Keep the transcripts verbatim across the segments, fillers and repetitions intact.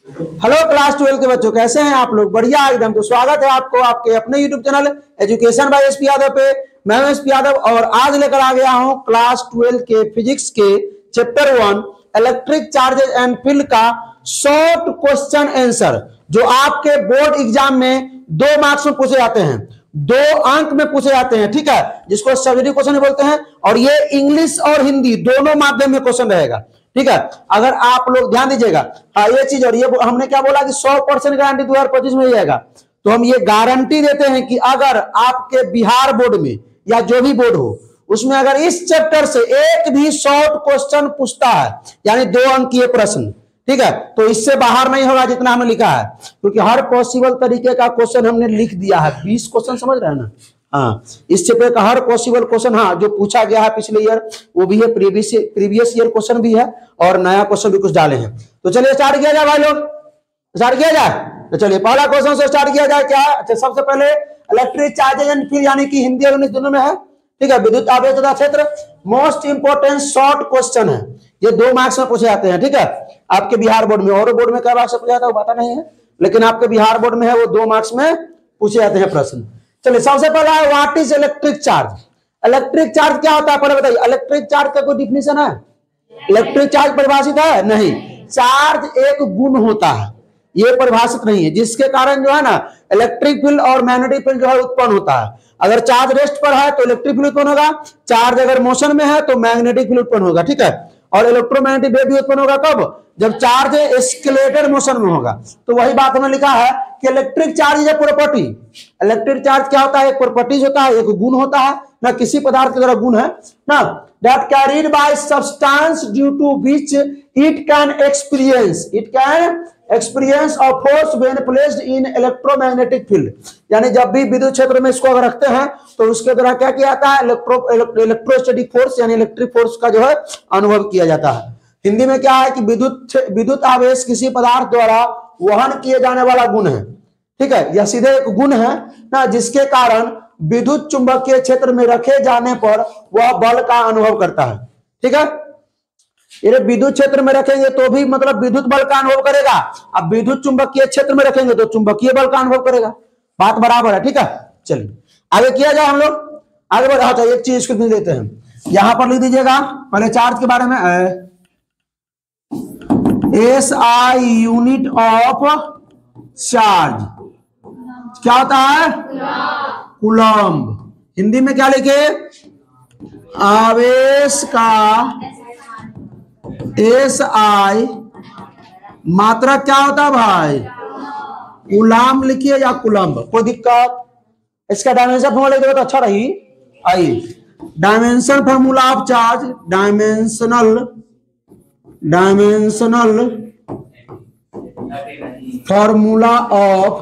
Hello class twelve के बच्चों, कैसे हैं आप लोग? बढ़िया एकदम। तो स्वागत है आपको आपके अपने YouTube channel education by SP Yadav पे। मैं हूं एसपी यादव और आज लेकर आ गया हूं क्लास ट्वेल्व के फिजिक्स के chapter one electric charges and field का शॉर्ट क्वेश्चन आंसर, जो आपके बोर्ड एग्जाम में दो मार्क्स में पूछे जाते हैं, दो अंक में पूछे जाते हैं, ठीक है, जिसको सब्जेक्टिव क्वेश्चन बोलते हैं। और ये इंग्लिश और हिंदी दोनों माध्यम में क्वेश्चन रहेगा, ठीक है। अगर आप लोग ध्यान दीजिएगा, हाँ ये चीज, और ये हमने क्या बोला कि सौ परसेंट गारंटी दो हजार पच्चीस में ही जाएगा। तो हम ये गारंटी देते हैं कि अगर आपके बिहार बोर्ड में या जो भी बोर्ड हो उसमें अगर इस चैप्टर से एक भी शॉर्ट क्वेश्चन पूछता है, यानी दो अंक की प्रश्न, ठीक है, तो इससे बाहर नहीं होगा जितना हमने लिखा है, क्योंकि हर पॉसिबल तरीके का क्वेश्चन हमने लिख दिया है। बीस क्वेश्चन समझ रहे हैं ना? हाँ, इस चैप्टर का हर पॉसिबल क्वेश्चन, हाँ, जो पूछा गया है पिछले ईयर वो भी है, प्रीवियस प्रीवियस ईयर क्वेश्चन भी है और नया क्वेश्चन भी कुछ डाले हैं। तो चलिए स्टार्ट किया जाए भाई लोग, स्टार्ट किया जाए। तो चलिए पहला क्वेश्चन से स्टार्ट किया जाए। क्या? अच्छा, सबसे पहले इलेक्ट्रिक चार्जेस एंड फील्ड, यानी कि हिंदी और इंग्लिश दोनों में है, ठीक है। विद्युत आवेश तथा क्षेत्र मोस्ट इंपोर्टेंट शॉर्ट क्वेश्चन है, ये दो मार्क्स में पूछे जाते हैं, ठीक है। आपके बिहार बोर्ड में, और बोर्ड में क्या मार्क्स पूछा जाता है वो पता नहीं है, लेकिन आपके बिहार बोर्ड में है, वो दो मार्क्स में पूछे जाते हैं प्रश्न। चलिए सबसे पहला है what is electric charge. Electric charge क्या होता है पहले बताइए। इलेक्ट्रिक चार्ज का कोई डिफिनेशन है? इलेक्ट्रिक चार्ज परिभाषित है? नहीं। चार्ज एक गुण होता है, ये परिभाषित नहीं है, जिसके कारण जो है ना इलेक्ट्रिक फील्ड और मैग्नेटिक फील्ड जो है उत्पन्न होता है। अगर चार्ज रेस्ट पर है तो इलेक्ट्रिक फील्ड उत्पन्न होगा, चार्ज अगर मोशन में है तो मैग्नेटिक फील्ड उत्पन्न होगा, ठीक है। और इलेक्ट्रोमैग्नेटिक वेव भी उत्पन्न होगा कब? जब चार्ज एस्केलेटेड मोशन में होगा। तो वही बात हमने लिखा है कि electric charge is a property. Electric charge क्या होता है? एक प्रॉपर्टीज होता है, एक गुण होता है ना, किसी पदार्थ की तरह गुण है ना, that carried by substance due to which it can experience it can experience a force when placed in electromagnetic field। यानी जब भी विद्युत क्षेत्र में इसको अगर रखते हैं तो उसके द्वारा क्या किया जाता है? इलेक्ट्रो इलेक्ट्रोस्टैटिक फोर्स यानी इलेक्ट्रिक फोर्स का जो है अनुभव किया जाता है। हिंदी में क्या है कि विद्युत विद्युत आवेश किसी पदार्थ द्वारा वहन किए जाने वाला गुण है, ठीक है। यह सीधे एक गुण है ना, जिसके कारण विद्युत चुंबकीय क्षेत्र में रखे जाने पर वह बल का अनुभव करता है, ठीक है। ये विद्युत क्षेत्र में रखेंगे तो भी मतलब विद्युत बल का अनुभव करेगा, अब विद्युत चुंबकीय क्षेत्र में रखेंगे तो चुंबकीय बल का अनुभव करेगा, बात बराबर है, ठीक है। चलिए आगे किया जाए, हम लोग आगे बढ़ा। अच्छा, एक चीज इसको लिख देते हैं, यहां पर लिख दीजिएगा पहले चार्ज के बारे में। S I unit of charge क्या होता है? कूलम्ब। हिंदी में क्या लिखे? आवेश का एस आई मात्रा क्या होता है भाई? कूलम्ब लिखिए या कूलम्ब, कोई दिक्कत? इसका डायमेंशन फॉर्मूला लिख देगा तो अच्छा रही। आइए, dimension formula of charge, dimensional dimensional formula of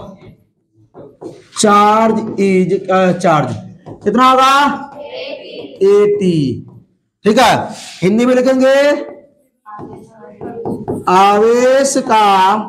charge is charge कितना होगा? एटी, ठीक है। हिंदी में लिखेंगे आवेश का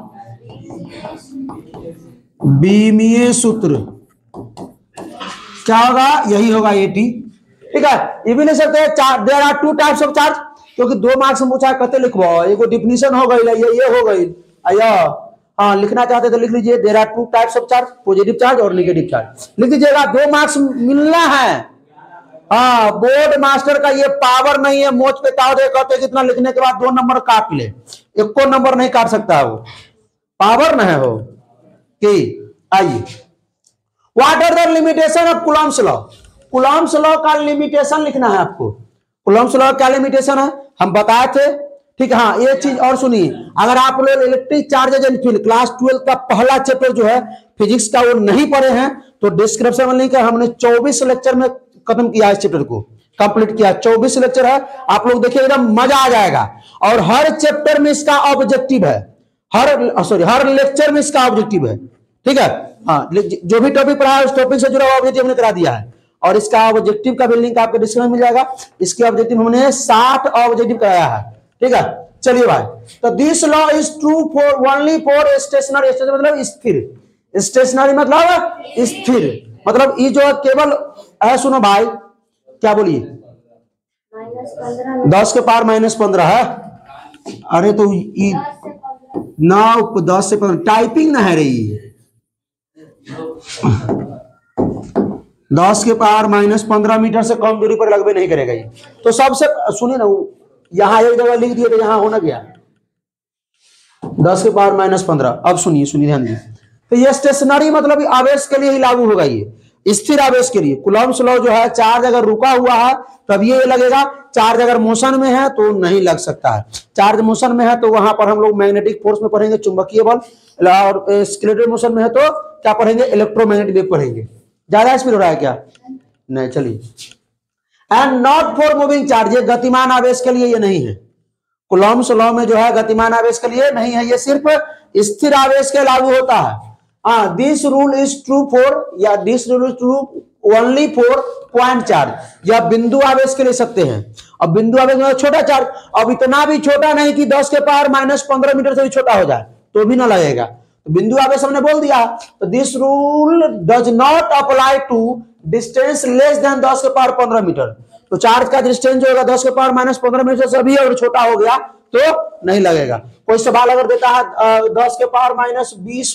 बीमीय सूत्र क्या होगा? यही होगा एटी, ठीक है। ये भी नहीं सकते there are two types of charge, क्योंकि दो मार्क्स में पूछा कहते लिखवा, एक डिफिनेशन हो गई, ये ये हो गई आया। हाँ, लिखना चाहते तो लिख लीजिए there are two types of charge, positive charge और नेगेटिव चार्ज लिख दीजिएगा, दो मार्क्स मिलना है। हाँ, बोर्ड मास्टर का ये पावर नहीं है, मोच पे ताव दे कहते कितना लिखने के बाद दो नंबर काट ले, एक को नंबर नहीं काट सकता, वो पावर न है हो कि। आइए, what are the limitation of Coulomb's law. Coulomb's law का लिमिटेशन लिखना है आपको। कूलम्ब्स लॉ क्या लिमिटेशन है हम बताए थे, ठीक है। हाँ, एक चीज और सुनिए, अगर आप लोग electric charges and field class twelve का पहला चैप्टर जो है फिजिक्स का वो नहीं पढ़े हैं तो डिस्क्रिप्शन में लिंक है, हमने चौबीस लेक्चर में खत्म किया इस चैप्टर को, कंप्लीट किया। चौबीस लेक्चर है, आप लोग देखिए एकदम मजा आ जाएगा। और हर चैप्टर में इसका ऑब्जेक्टिव है, हर सॉरी हर लेक्चर में इसका ऑब्जेक्टिव है, ठीक है। हाँ, जो भी टॉपिक पढ़ा है उस टॉपिक से जुड़ा हुआ ऑब्जेक्टिव हमने करा दिया है, और इसका ऑब्जेक्टिव का भी लिंक आपको डिस्क्रिप्शन में मिल जाएगा। इसके ऑब्जेक्टिव हमने साठ ऑब्जेक्टिव कराया है, ठीक है। चलिए भाई, तो this law is true for only for stationary. Stationary मतलब स्थिर, स्टेशनरी मतलब स्थिर, मतलब ये जो केवल है, सुनो भाई क्या बोलिए, दस के पार माइनस पंद्रह है। अरे तो नौ दस से पंद्रह, टाइपिंग ना है रही है, दस के पावर माइनस पंद्रह मीटर से कम दूरी पर लगभग नहीं करेगा ये। तो सबसे सुनिए ना, यहाँ एक जगह लिख दिए तो यहाँ होना गया दस के पावर माइनस पंद्रह। अब सुनिए सुनिए ध्यान दीजिए, तो ये स्टेशनरी मतलब आवेश के लिए ही लागू होगा, ये स्थिर आवेश के लिए। कूलम्ब्स लॉ जो है, चार्ज अगर रुका हुआ है तब ये लगेगा, चार्ज अगर मोशन में है तो नहीं लग सकता है। चार्ज मोशन में है तो वहां पर हम लोग मैग्नेटिक फोर्स में पढ़ेंगे चुंबकीय बल, और स्केलेटल मोशन में है तो क्या पढ़ेंगे, इलेक्ट्रोमैग्नेटिक वेव पढ़ेंगे। ज्यादा स्पीड हो रहा है क्या? नहीं, चलिए। And not for moving charge, ये गतिमान आवेश के लिए ये नहीं है। कूलम्ब्स लॉ में जो है गतिमान आवेश के लिए नहीं है, ये सिर्फ स्थिर आवेश के लागू होता है। हाँ, this rule is true for, या this rule is true only for point charge, या बिंदु आवेश के लिए सत्य है। अब बिंदु आवेश में छोटा चार्ज, अब इतना भी छोटा नहीं कि दस के पावर माइनस पंद्रह मीटर से भी छोटा हो जाए तो भी ना लगेगा। तो बिंदु आवेश हमने बोल दिया, तो this rule does not apply to distance less than दस के पावर पंद्रह मीटर। तो चार्ज का डिस्टेंस जो होगा दस के पावर माइनस पंद्रह मीटर से भी अगर छोटा हो गया तो नहीं लगेगा। कोई सवाल अगर देता है दस के पावर माइनस बीस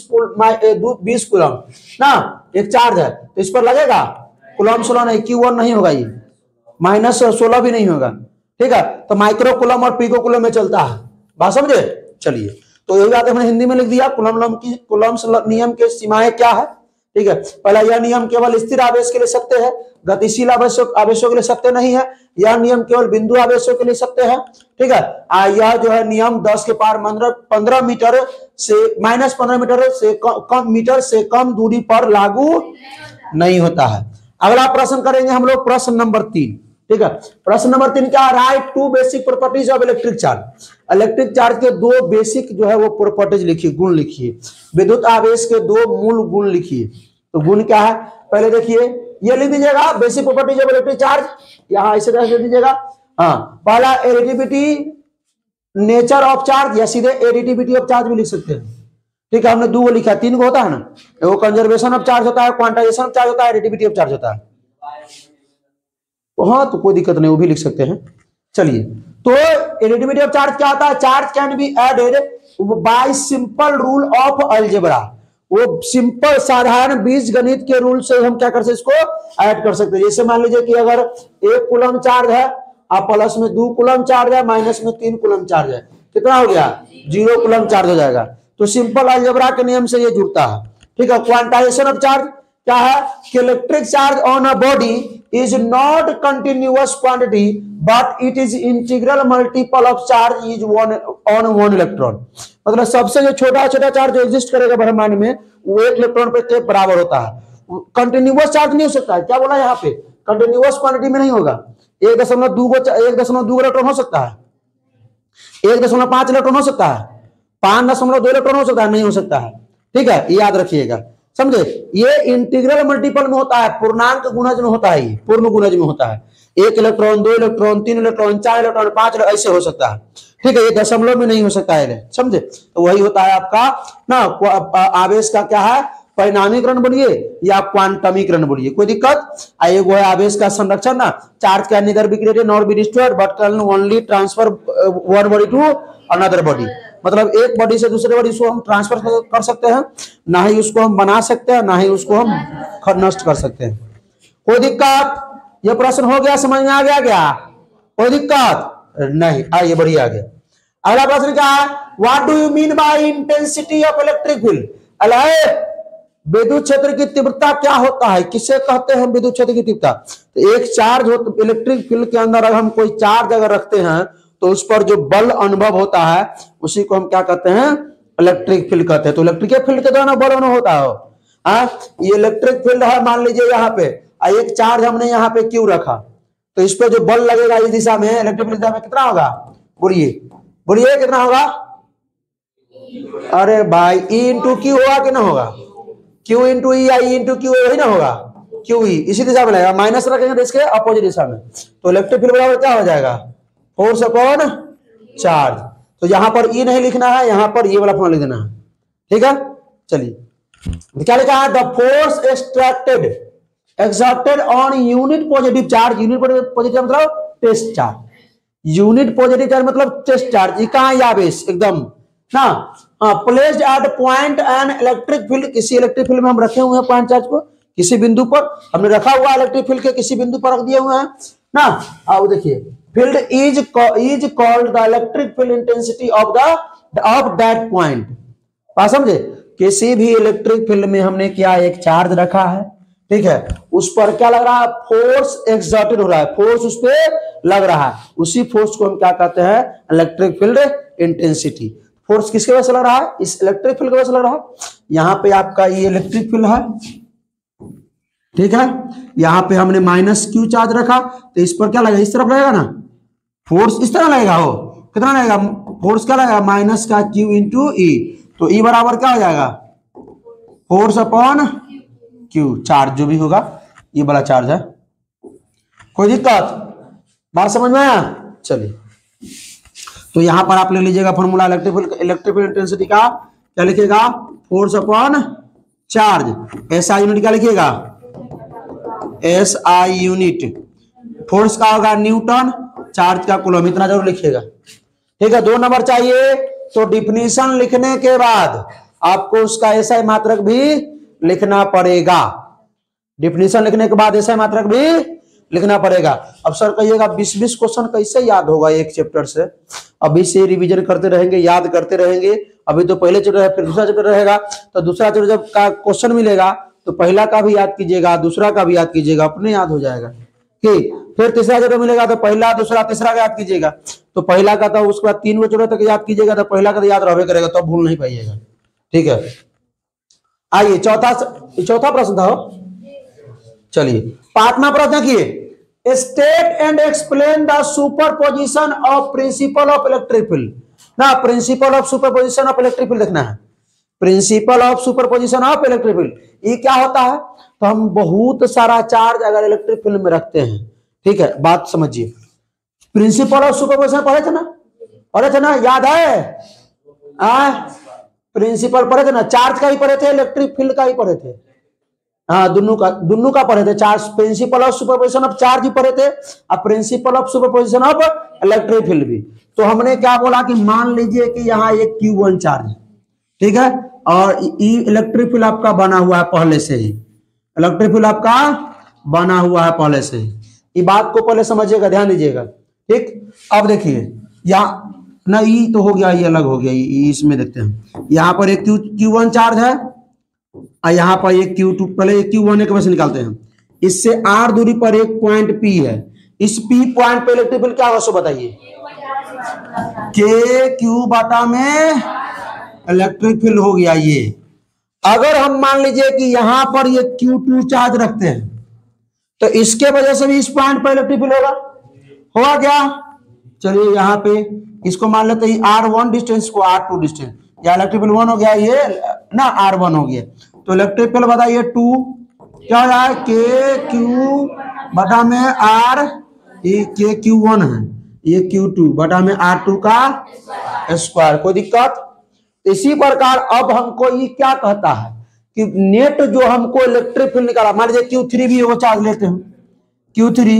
बीस कूलम ना एक चार्ज है, तो इस पर लगेगा? कूलम सोलह नहीं, क्यू वन नहीं होगा, ये माइनस सोलह भी नहीं होगा, ठीक है। तो माइक्रो कूलम और पिको कूलम में चलता है, बात समझे? चलिए, तो यही बात हमने हिंदी में लिख दिया। कूलम की कूलम्स नियम के सीमाएं क्या है, ठीक है। पहला, यह नियम केवल स्थिर आवेश के लिए सत्य है, गतिशील आवेशों आवेशों के लिए सत्य नहीं है। यह नियम केवल बिंदु आवेशों के लिए सत्य है, ठीक है। आ, यह जो है नियम दस के पावर पंद्रह मीटर से माइनस पंद्रह मीटर से कम मीटर से कम दूरी पर लागू नहीं होता है। अगला प्रश्न करेंगे हम लोग, प्रश्न नंबर तीन, ठीक है। प्रश्न नंबर तीन क्या, write to basic properties of electric charge. Electric charge के दो बेसिक जो है वो प्रॉपर्टीज लिखिए, गुण लिखिए। विद्युत आवेश के दो मूल गुण लिखिए। तो गुण क्या है, पहले देखिए, ये लिख दीजिएगा, basic properties of electric charge, यहां ऐसे लिख दीजिएगा। हाँ, पहला एडिटिविटी नेचर ऑफ चार्ज, या सीधे एडिटिविटी ऑफ चार्ज भी लिख सकते हैं, ठीक है। हमने दो लिखा, तीन को होता है ना, वो कंजर्वेशन ऑफ चार्ज होता है, क्वांटाइजेशन ऑफ चार्ज होता है, एडिटिविटी ऑफ चार्ज होता है। हाँ, तो कोई दिक्कत नहीं, वो भी लिख सकते हैं। चलिए, तो एडिटिविटी ऑफ चार्ज क्या होता है, charge can be added by simple rule of algebra. वो सिंपल साधारण बीजगणित के रूल से हम क्या कर सकते, इसको ऐड कर सकते हैं। जैसे मान लीजिए कि अगर एक कूलम चार्ज है, आप प्लस में दो कूलम चार्ज है, माइनस में तीन कूलम चार्ज है, कितना हो गया, जीरो कूलम चार्ज हो जाएगा। तो सिंपल अलजेब्रा के नियम से ये जुड़ता है, ठीक है। क्वांटाइजेशन ऑफ चार्ज क्या है कि electric charge on a body is not continuous quantity but it is integral multiple of charge is one on one electron. मतलब सबसे जो छोटा छोटा चार्ज जो एग्जिस्ट करेगा ब्रह्मांड में, वो एक इलेक्ट्रॉन पे बराबर होता है। कंटिन्यूअस चार्ज नहीं हो सकता है, क्या बोला यहाँ पे, कंटिन्यूअस क्वांटिटी में नहीं होगा। एक दशमलव दो एक दशमलव दो इलेक्ट्रॉन हो सकता है, एक दशमलव पांच इलेक्ट्रॉन हो सकता है, पांच दशमलव दो इलेक्ट्रॉन हो सकता है, नहीं हो सकता है, ठीक है। याद रखिएगा, समझे। ये इंटीग्रल मल्टीपल में होता है, पूर्णांक गुणज में होता है, ये पूर्ण गुणज में होता है। एक इलेक्ट्रॉन, दो इलेक्ट्रॉन, तीन इलेक्ट्रॉन, चार इलेक्ट्रॉन, पांच इलेक्ट्रॉन, ऐसे हो सकता है, ठीक है। ये दशमलव में नहीं हो सकता है, समझे। तो वही होता है आपका ना, आवेश का क्या है, परिणामीकरण बोलिए या क्वांटमीकरण बोलिए, कोई दिक्कत। एक वो है आवेश का संरक्षण ना, charge can neither be created nor be destroyed but can only transfer one body to another body. मतलब एक बॉडी से दूसरे बॉडी को हम ट्रांसफर कर सकते हैं, ना ही उसको हम बना सकते हैं, ना ही उसको हम नष्ट कर सकते हैं। कोई दिक्कत, ये प्रश्न हो गया, समझ में आ गया क्या, कोई दिक्कत नहीं, आइए बढ़िया आ गया। अगला प्रश्न क्या है, what do you mean by intensity of electric field. अलाए विद्युत क्षेत्र की तीव्रता क्या होता है, किसे कहते हैं विद्युत क्षेत्र की तीव्रता। तो एक चार्ज हो, इलेक्ट्रिक फील्ड के अंदर अगर हम कोई चार्ज अगर रखते हैं तो उस पर जो बल अनुभव होता है उसी को हम क्या कहते हैं, इलेक्ट्रिक फील्ड कहते हैं। तो इलेक्ट्रिक फील्ड के द्वारा बल अनुभव होता है। आ, ये इलेक्ट्रिक फील्ड है, मान लीजिए यहाँ पे एक चार्ज हमने यहाँ पे क्यू रखा, तो इस पे जो बल लगेगा इस दिशा में, इलेक्ट्रिक फील्ड दिशा में कितना होगा, बोलिए बोलिए कितना होगा। अरे भाई, ई इंटू क्यू होगा कि ना होगा, Q into E, I into Q, वही ना होगा, क्यू ई इसी दिशा में लगेगा, माइनस रखेंगे तो इसके अपोजिट दिशा में। तो इलेक्ट्रिक फील्ड बराबर क्या हो जाएगा, फोर्स अपॉन चार्ज। तो यहां पर ई नहीं लिखना है, यहां पर ये वाला फॉर्मूला लिख देना है, ठीक है। चलिए, क्या लिखा है, the force extracted exerted on unit positive charge, unit positive मतलब test charge, unit positive charge मतलब टेस्ट चार्ज, कहां आवेश एकदम ना। Placed at point an electric field, किसी इलेक्ट्रिक फील्ड में हम रखे हुए हैं पॉइंट चार्ज को, किसी बिंदु पर हमने रखा हुआ इलेक्ट्रिक फील्ड के किसी बिंदु पर रख दिए हुए हैं ना। अब देखिए field is is called the electric field intensity of the of that point. बात समझे, किसी भी इलेक्ट्रिक फील्ड में हमने क्या एक चार्ज रखा है, ठीक है, उस पर क्या लग रहा है, फोर्स एक्सर्टेड हो रहा है, फोर्स उस पर लग रहा है, उसी फोर्स को हम क्या कहते हैं, इलेक्ट्रिक फील्ड इंटेंसिटी। फोर्स किसके वजह से लग रहा है, इस इलेक्ट्रिक फील्ड की वजह से लग रहा है। यहां पे आपका ये इलेक्ट्रिक फील्ड है, ठीक है, यहां पे हमने माइनस क्यू चार्ज रखा, तो इस पर क्या लगेगा, इस तरफ लगेगा ना, फोर्स इस तरह लगेगा, हो कितना लगेगा, फोर्स क्या लगेगा, माइनस का क्यू इंटू ई, तो ई बराबर क्या हो जाएगा, फोर्स अपॉन क्यू, चार्ज जो भी होगा, ये वाला चार्ज है। कोई दिक्कत, बात समझ में आया। चलिए तो यहां पर आप ले लीजिएगा formula electric field electric field intensity का, क्या लिखिएगा, force upon charge. S I unit क्या लिखिएगा, एस आई यूनिट, फोर्स का होगा न्यूटन, चार्ज का कूलम, इतना जरूर लिखिएगा, ठीक है। दो नंबर चाहिए तो डिफिनीशन लिखने के बाद आपको उसका एसआई मात्रक भी लिखना पड़ेगा, डिफिनीशन लिखने के बाद एसआई मात्रक भी लिखना पड़ेगा। अब सर कहिएगा बीस बीस क्वेश्चन कैसे याद होगा एक चैप्टर से, अभी से रिवीजन करते रहेंगे, याद करते रहेंगे। अभी तो पहले चैप्टर है, फिर दूसरा चैप्टर रहेगा, तो दूसरा चैप्टर जब का क्वेश्चन मिलेगा तो पहला का भी याद कीजिएगा, दूसरा का भी याद कीजिएगा, अपने याद हो जाएगा। ठीक, फिर तीसरा चैप्टर मिलेगा तो पहला दूसरा तीसरा का याद कीजिएगा, तो पहला का था उसके बाद तीन गो चैप्टर तक याद कीजिएगा, तो पहला का तो याद रहबे करेगा, तो भूल नहीं पाइएगा, ठीक है। आइए चौथा चौथा प्रश्न था, चलिए पांचवा प्रश्न किए, state and explain the superposition of principle of electric field ना। Principle of superposition of electric field देखना है, principle of superposition of electric field, ये क्या होता है, तो हम बहुत सारा चार्ज अगर इलेक्ट्रिक फील्ड में रखते हैं, ठीक है, बात समझिए। प्रिंसिपल ऑफ सुपरपोजिशन पढ़े थे ना, पढ़े थे ना, याद है, आ? प्रिंसिपल पढ़े थे ना, चार्ज का ही पढ़े थे, इलेक्ट्रिक फील्ड का ही पढ़े थे, हाँ दोनों का दोनों का पढ़े थे। Charge principle of superposition of charge ही पढ़े थे और principle of superposition of electric field भी। तो हमने क्या बोला कि मान लीजिए कि यहाँ एक क्यू वन चार्ज, ठीक है, और इलेक्ट्रिक फील्ड आपका बना हुआ है पहले से ही, इलेक्ट्रिक फील्ड आपका बना हुआ है पहले से ही, ये बात को पहले समझिएगा, ध्यान दीजिएगा, ठीक। अब देखिए यहाँ ना, ई तो हो गया, ये अलग हो गया, ये इसमें देखते हैं, यहाँ पर एक क्यू क्यू वन चार्ज है और यहाँ पर एक क्यू टू, पहले एक क्यू वन एक वैसे निकालते हैं, इससे आर दूरी पर एक पॉइंट पी है, इस पी पॉइंट पे इलेक्ट्रिक फील्ड क्या होगा सो बताइए, के क्यू बाटा में इलेक्ट्रिक फील्ड हो गया ये। अगर हम मान लीजिए कि यहां पर ये क्यू टू चार्ज रखते हैं तो इसके वजह से भी इस पॉइंट पर इलेक्ट्रिक फील्ड होगा, होगा क्या, चलिए यहाँ पे इसको मान लेते हैं आर वन डिस्टेंस को आर टू डिस्टेंस, या इलेक्ट्रिक फील्ड वन हो गया ये ना, आर वन हो गया, तो इलेक्ट्रिक फील्ड बताइए टू क्या हो जाए, के क्यू बटा में आर, ये के क्यू वन है, ये क्यू टू बटा में आर टू का स्क्वायर। कोई दिक्कत। इसी प्रकार अब हमको ये क्या कहता है कि नेट जो हमको इलेक्ट्रिक फील्ड निकाला, मान लीजिए क्यू थ्री भी वो चार्ज लेते हैं, क्यू थ्री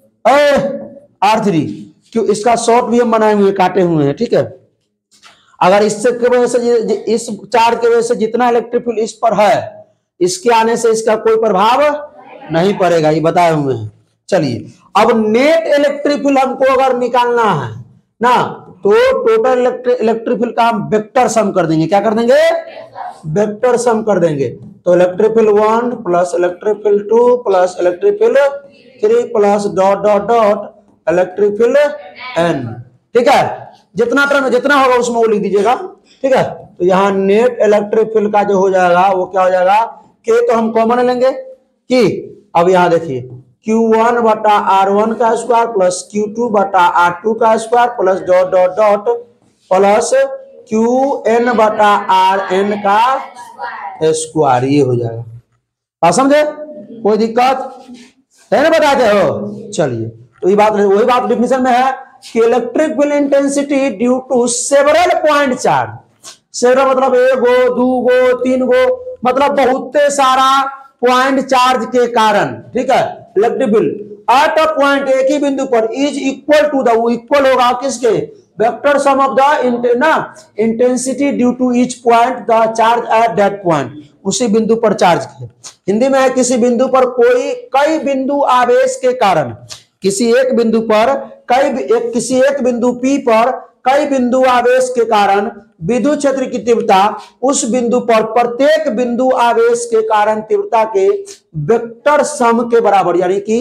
आर थ्री, क्यों इसका शॉर्ट भी हम बनाए हुए काटे हुए हैं, ठीक है। अगर इससे की वजह से, इस चार्ज की वजह से जितना इलेक्ट्रिक फील्ड इस पर है, इसके आने से इसका कोई प्रभाव नहीं पड़ेगा, ये बताए हुए हैं। चलिए अब नेट इलेक्ट्रिक फील्ड हमको अगर निकालना है ना, तो टोटल इलेक्ट्रिक फील्ड का हम वेक्टर सम कर देंगे, क्या कर देंगे, वेक्टर सम कर देंगे। तो electric field one plus electric field two plus electric field three plus dot dot dot electric field N, ठीक है, जितना टर्म जितना होगा उसमें वो लिख दीजिएगा, ठीक है। तो यहाँ नेट इलेक्ट्रिक फील्ड का जो हो जाएगा वो क्या हो जाएगा, के तो हम कॉमन लेंगे कि, अब यहाँ देखिए क्यू वन बटा आर वन का स्क्वायर प्लस क्यू टू बटा आर टू का square plus dot dot dot plus Q N बटा आर एन का स्क्वायर, ये हो जाएगा। आप समझे, कोई दिक्कत है ना, बताते हो। चलिए तो ये बात वही बात डिफिनेशन में है कि electric field intensity due to several point charge, several मतलब एक गो दो गो तीन गो, मतलब बहुत सारा पॉइंट चार्ज के कारण, ठीक है, electric field at a point एक ही बिंदु पर इज इक्वल टू द, वो इक्वल होगा किसके, वेक्टर सम ऑफ द ना intensity due to each point the charge at that point, उसी बिंदु पर चार्ज के। हिंदी में है किसी बिंदु पर कोई कई बिंदु आवेश के कारण, किसी एक बिंदु पर कई एक, किसी एक बिंदु P पर कई बिंदु आवेश के कारण विद्युत क्षेत्र की तीव्रता उस बिंदु पर प्रत्येक बिंदु आवेश के कारण तीव्रता के वेक्टर सम के बराबर यानी कि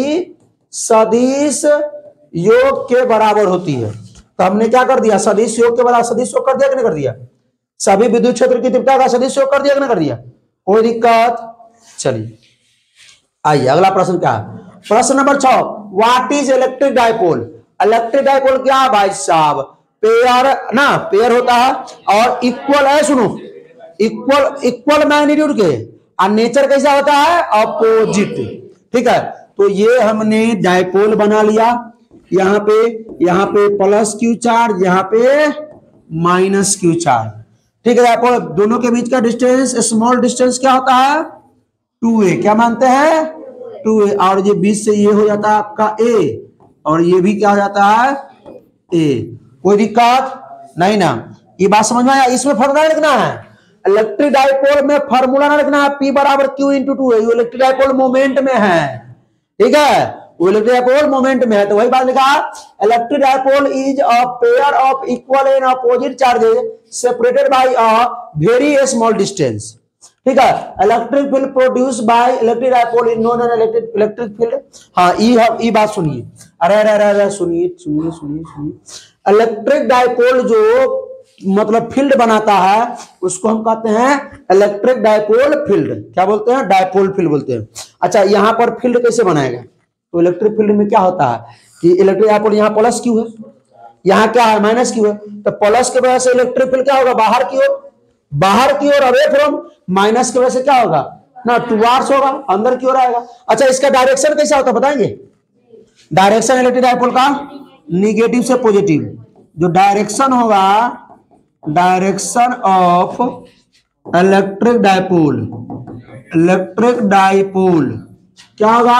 सदिश योग के बराबर होती है। तो हमने क्या कर दिया, सदिश योग के बराबर सदिश योग कर दिया कि नहीं कर दिया, सभी विद्युत क्षेत्र की तीव्रता का सदिश योग कर दिया कि नहीं कर दिया, कोई दिक्कत। चलिए आइए अगला प्रश्न क्या है, प्रश्न नंबर छह, what is electric dipole. Electric dipole क्या है भाई साहब, पेयर ना पेयर होता है और इक्वल है, सुनो इक्वल इक्वल मैग्नीट्यूड के, और नेचर कैसा होता है अपोजिट। ठीक है, तो ये हमने डाइपोल बना लिया, यहाँ पे यहाँ पे प्लस क्यू चार्ज, यहाँ पे माइनस क्यू चार्ज। ठीक है, डाइपोल दोनों के बीच का डिस्टेंस स्मॉल डिस्टेंस क्या होता है टू ए, क्या मानते हैं टू ए, और ये बीच से ये हो जाता है आपका ए, और ये भी क्या हो जाता है ए, कोई दिक्कत नहीं ना। ये बात समझ में आया, इसमें फॉर्मूला लिखना है, इलेक्ट्रिक डाइपोल में फॉर्मूला ना लिखना है P बराबर Q इंटू टू है, इलेक्ट्रिक डाइपोल मोमेंट में है। ठीक है, वो इलेक्ट्रिक डाइपोल मोमेंट में है, तो वही बात लिखा, electric dipole is a pair of equal and opposite charges separated by a very small distance. ठीक है, electric field produce by electric dipole is known as electric electric field. हाँ ये ये बात सुनिए, अरे अरे अरे अरे सुनिए सुनिए सुनिए सुनिए इलेक्ट्रिक डाइपोल जो मतलब फील्ड बनाता है उसको हम कहते हैं इलेक्ट्रिक डाइपोल फील्ड। क्या बोलते हैं, डाइपोल फील्ड बोलते हैं। अच्छा, यहाँ पर फील्ड कैसे बनाएगा, तो इलेक्ट्रिक फील्ड में क्या होता है कि इलेक्ट्रिक डाइपोल यहाँ प्लस क्यू है, यहाँ क्या है माइनस क्यू है, तो प्लस के वजह से इलेक्ट्रिक फील्ड क्या होगा बाहर की ओर, बाहर की ओर अवे फ्रॉम, माइनस की वजह से क्या होगा ना टुवार्ड्स होगा, अंदर की ओर आएगा। अच्छा, इसका डायरेक्शन कैसा होता है बताएंगे, डायरेक्शन इलेक्ट्रिक डाइपोल का निगेटिव से पॉजिटिव, जो डायरेक्शन होगा direction of electric dipole, electric dipole क्या होगा